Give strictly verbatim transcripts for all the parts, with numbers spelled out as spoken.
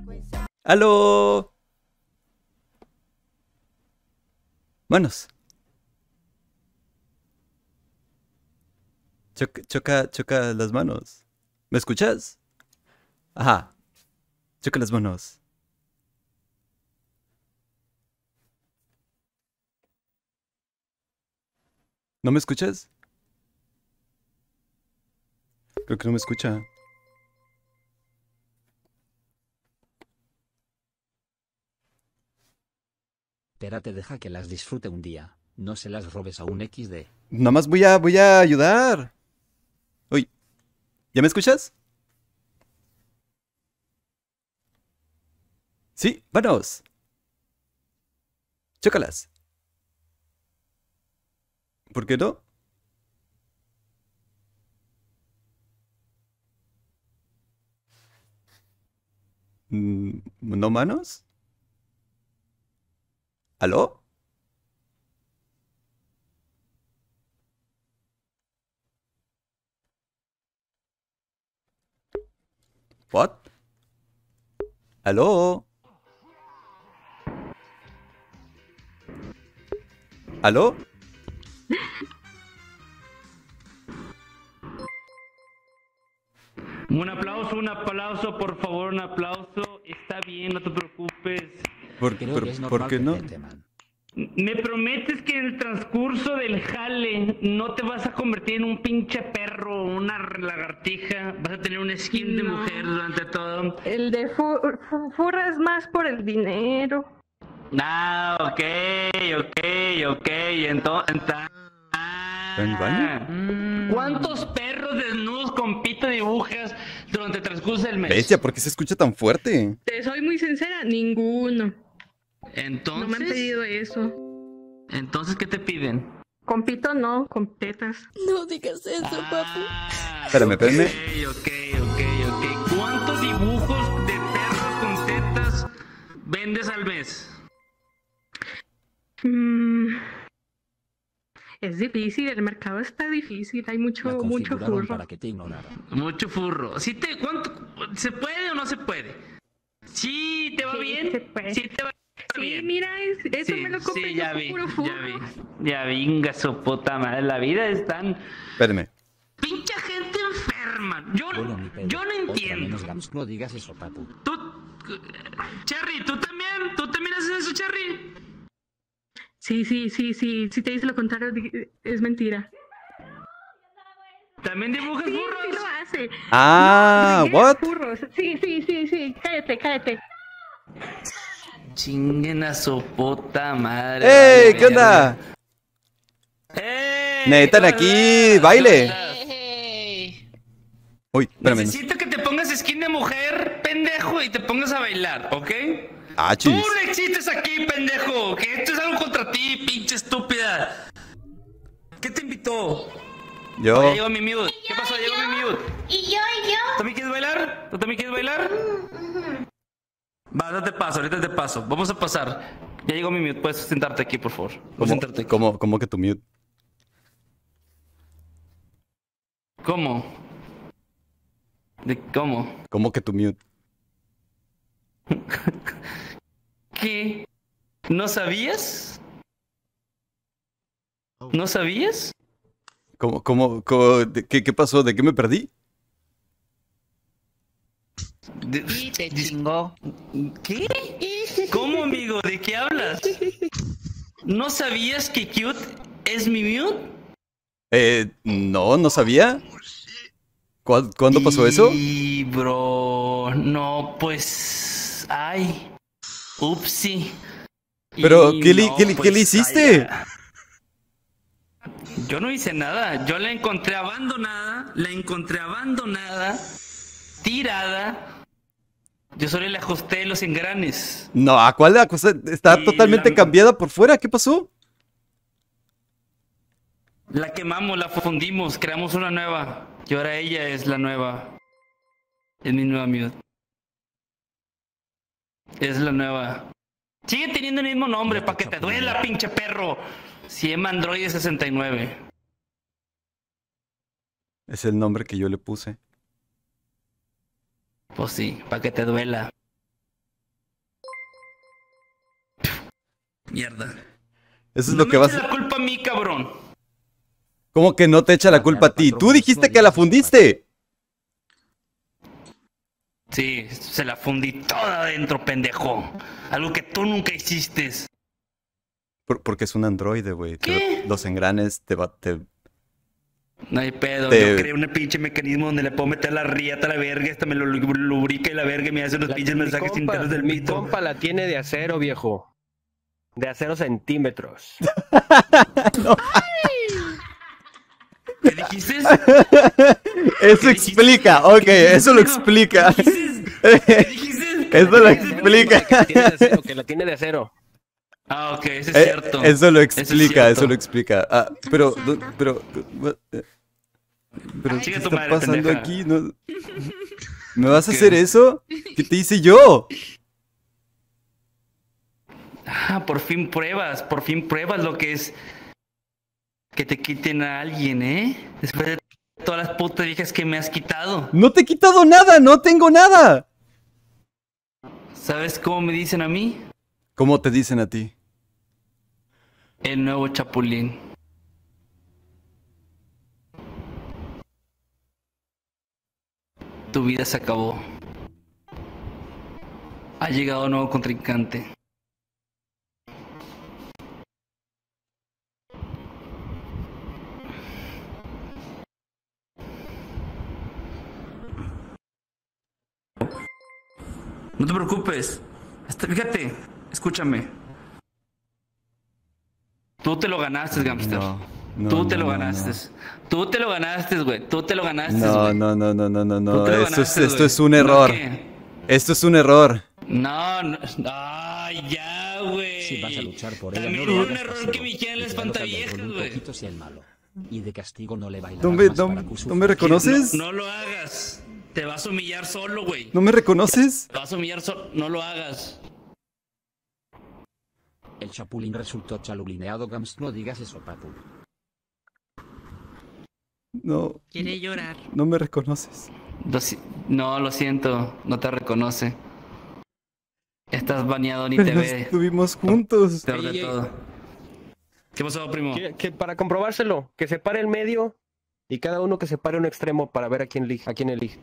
¡Aló! Manos. Choca, choca, choca las manos. ¿Me escuchas? Ajá. Choca las manos. ¿No me escuchas? Creo que no me escucha. Espérate, deja que las disfrute un día. No se las robes a un equis de. Nada más voy a, voy a ayudar. Uy. ¿Ya me escuchas? Sí, vanos. Chócalas. ¿Por qué no? Mm, ¿No manos? ¿Aló? ¿What? ¿Aló? ¿Aló? Un aplauso, un aplauso, por favor, un aplauso. Está bien, no te preocupes. ¿Por, Creo por- que es ¿por normal qué no? perderte, man. ¿Me prometes que en el transcurso del jale no te vas a convertir en un pinche perro, una lagartija? ¿Vas a tener un skin de No. mujer durante todo? El de fu- fu- furra es más por el dinero. Ah, ok, ok, ok. Entonces... ¿Está en el baño? ¿Cuántos perros desnudos con pito dibujas durante el transcurso del mes? Bestia, ¿por qué se escucha tan fuerte? Te soy muy sincera, ninguno. Entonces, No me han pedido eso. entonces, ¿qué te piden? Con pito no, con tetas. No digas eso, papu. Ah, Espérame, espérame. Ok, ok, ok, ok. ¿Cuántos dibujos de perros con tetas vendes al mes? Mm, es difícil, el mercado está difícil, hay La mucho, mucho configuraron furro. para que te ignoraran. Mucho furro. ¿Sí te, cuánto, ¿Se puede o no se puede? ¿Sí te va Sí, bien? se puede. Sí te va Sí, bien. mira, es- eso Sí, me lo compré sí, yo ya con vi, puro furro. ya vi. Ya venga su puta madre. La vida es tan... Espérame. Pinche gente enferma. Yo, Bueno, mi pedo. yo no Otra entiendo. menos grams. No digas eso, papu. Tú, Cherry, ¿tú también? ¿Tú también haces eso, Cherry? Sí, sí, sí, sí, si te dice lo contrario di- es mentira. ¿También dibujas Sí, sí burros? lo hace. Ah, No, ¿qué? what? Furros. Sí, sí, sí, sí, cállate, cállate. Chinguen a su puta madre. ¡Ey! vale, ¿Qué onda? ¡Ey! Necesitan ¿Cómo aquí estás? baile. ¿Cómo estás? Uy, espérame. Necesito que te pongas skin de mujer, pendejo, y te pongas a bailar, ¿ok? Ah, Tú chis. no existes aquí, pendejo. Que esto es algo contra ti, pinche estúpida. ¿Qué te invitó? Yo. Oye, llegó mi mute. ¿Qué pasó? Llegó mi mute. ¿Y yo, y yo? ¿Tú también quieres bailar? ¿Tú también quieres bailar? Va, ahorita te paso, ahorita te paso. Vamos a pasar. Ya llegó mi mute. Puedes sentarte aquí, por favor. Puedes ¿Cómo, sentarte aquí. cómo, cómo que tu mute? ¿Cómo? ¿De cómo? ¿Cómo que tu mute? ¿Qué? ¿No sabías? ¿No sabías? ¿Cómo, cómo, cómo- de- qué, qué pasó? ¿De qué me perdí? De- Y te chingó. ¿Qué? ¿Cómo, amigo? ¿De qué hablas? ¿No sabías que Cute es mi mute? Eh, no, no sabía. ¿Cuá- ¿Cuándo pasó eso? Y bro, no, pues, ay, upsi. Pero, Y ¿qué le- no, qué le- qué le pues, hiciste? vaya. Yo no hice nada, yo la encontré abandonada, la encontré abandonada, tirada. Yo solo le ajusté los engranes. No, ¿a cuál la cosa? Está Y totalmente la- cambiada por fuera. ¿Qué pasó? La quemamos, la fundimos, creamos una nueva. Y ahora ella es la nueva. Es mi nueva mute. Es la nueva. Sigue teniendo el mismo nombre, para que te duela, pinche perro. Se llama Android sesenta y nueve. Es el nombre que yo le puse. Pues sí, para que te duela. Mierda. Eso es No lo que me vas eches a... la culpa a mí, cabrón. ¿Cómo que no te echa la culpa a ti? Tú dijiste que la fundiste. Sí, se la fundí toda adentro, pendejo. Algo que tú nunca hiciste. Por- porque es un androide, güey. Te ¿Qué? lo- Los engranes te va... Te... No hay pedo, Te- yo creé un pinche mecanismo donde le puedo meter la riata a la verga, esta me lo lu- lubrica y la verga y me hace unos La- pinches mi mensajes compa- internos del Mi pito. compa la tiene de acero, viejo. De acero centímetros. ¿Qué dijiste? Eso explica, ok, eso lo explica. ¿Qué dijiste? Eso lo Que explica. la tiene de acero, que la tiene de acero. Ah, ok, eso es Eh, cierto. Eso lo es explica, cierto. eso lo explica. Ah, pero, do- pero, eh, pero, ¿qué Chinga tu está madre, pasando pendeja. aquí? ¿No? ¿Me vas a ¿Qué? hacer eso? ¿Qué te hice yo? Ah, por fin pruebas, por fin pruebas lo que es que te quiten a alguien, ¿eh? Después de todas las putas viejas que me has quitado. No te he quitado nada, no tengo nada. ¿Sabes cómo me dicen a mí? ¿Cómo te dicen a ti? El nuevo Chapulín. Tu vida se acabó. Ha llegado un nuevo contrincante. No te preocupes. Hasta- fíjate, escúchame. Tú te lo ganaste, Gamster. No, no, Tú te no, lo no, ganaste. Tú te lo ganaste, güey. Tú te lo ganaste, No, güey. no, no, no, no, no, Tú no. te lo Esto es, ganaste, esto güey. es un ¿No error. qué? Esto es un error. No, no. Ay, ya, güey. Si vas a luchar por ella, También no era lo un hagas error pasivo. que me hicieran las Y trata de espantaviejas, con un güey. poquito sea el malo. Y de castigo no le bailarás ¿No me, más no, para que no sufra. me reconoces? No, no lo hagas. Te vas a humillar solo, güey. ¿No me reconoces? Te vas a humillar solo. No lo hagas. El chapulín resultó chalulineado, Gams. No digas eso, papu. No, Quiere llorar. no me reconoces. Lo si- no, lo siento. No te reconoce. Estás baneado ni Pero te no ve. estuvimos juntos. Peor de Ey, ey. todo. ¿Qué pasó, primo? Que, que para comprobárselo, que se pare el medio y cada uno que se pare un extremo para ver a quién elige. A quién elige.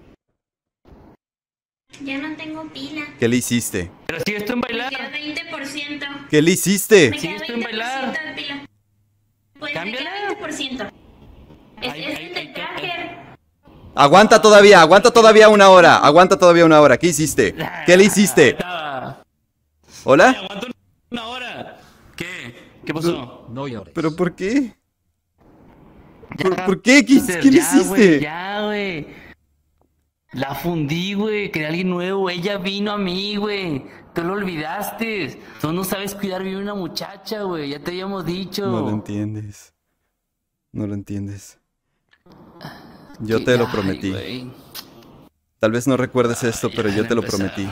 Ya no tengo pila. ¿Qué le hiciste? Pero si esto en Me bailar. queda veinte por ciento. ¿Qué le hiciste? Me Sí, queda estoy en veinte por ciento bailar. de pila. Pues Cámbiala. me queda veinte por ciento. Es, Ay, es ay, el de ay, tracker. Aguanta todavía, aguanta todavía una hora. Aguanta todavía una hora. ¿Qué hiciste? ¿Qué le hiciste? Estaba- Ay, ¿Hola? aguanta una hora. ¿Qué? ¿Qué pasó? No llores. ¿Pero por qué? ¿Por, por qué? ¿Qué, Ser, qué le ya, güey, hiciste? ya, güey. La fundí, güey. Creé a alguien nuevo. Ella vino a mí, güey. Tú lo olvidaste. Tú no sabes cuidar bien a una muchacha, güey. Ya te habíamos dicho. No lo entiendes. No lo entiendes. Yo te Ay, lo prometí. güey. Tal vez no recuerdes esto, pero yo te lo empezar. prometí.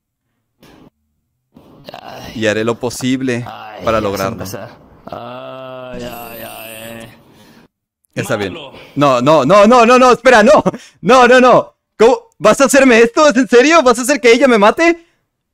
Ay, Y haré lo posible ay, para ya vas a lograrlo. empezar. Ay, ay, ay. Está bien. Malo. No, no, no, no, no, no, espera, no. No, no, no. ¿Cómo? ¿Vas a hacerme esto? ¿Es en serio? ¿Vas a hacer que ella me mate?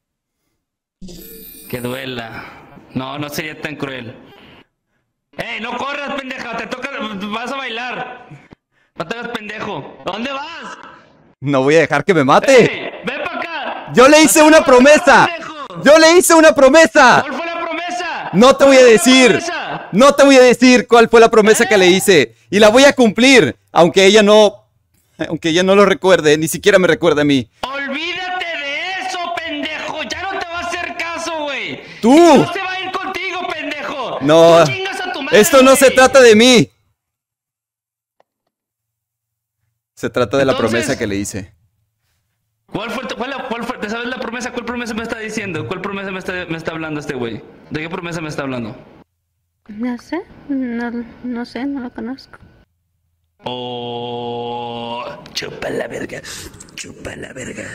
Que duela. No, no sería tan cruel. ¡Ey, no corras, pendeja! Te toca. Vas a bailar. No te hagas pendejo. ¿Dónde vas? No voy a dejar que me mate. ¡Ey! ¡Ven para acá! Yo le hice No te una hagas promesa. pendejo. Yo le hice una promesa. ¿Cuál fue la promesa? No te voy a ¿Cuál fue la decir. promesa? No te voy a decir cuál fue la promesa que le hice. Y la voy a cumplir. Aunque ella no... Aunque ella no lo recuerde. Ni siquiera me recuerda a mí. Olvídate de eso, pendejo. Ya no te va a hacer caso, güey. ¡Tú! No se va a ir contigo, pendejo. No. Tú chingas a tu madre, Esto no se güey. trata de mí. Se trata de la Entonces- promesa que le hice. ¿Cuál fue, cuál, cuál fue, ¿te sabes la promesa? ¿Cuál promesa me está diciendo? ¿Cuál promesa me está, me está hablando este güey? ¿De qué promesa me está hablando? No sé, no, no sé, no lo conozco. Oh, chupa la verga, chupa la verga.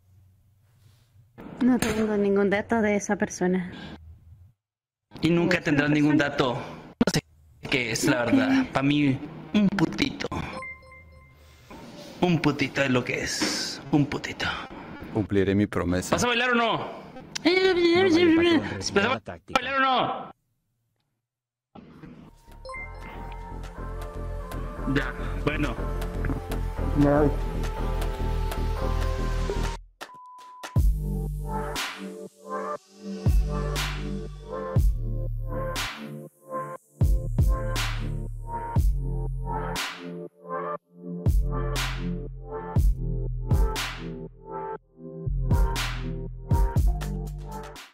No tengo ningún dato de esa persona. Y nunca tendrás ningún dato. No sé qué es, la verdad. Para mí, un putito. Un putito es lo que es. Un putito. Cumpliré mi promesa. ¿Vas a bailar o no? ¿Pero va a bailar o no? Ya, bueno.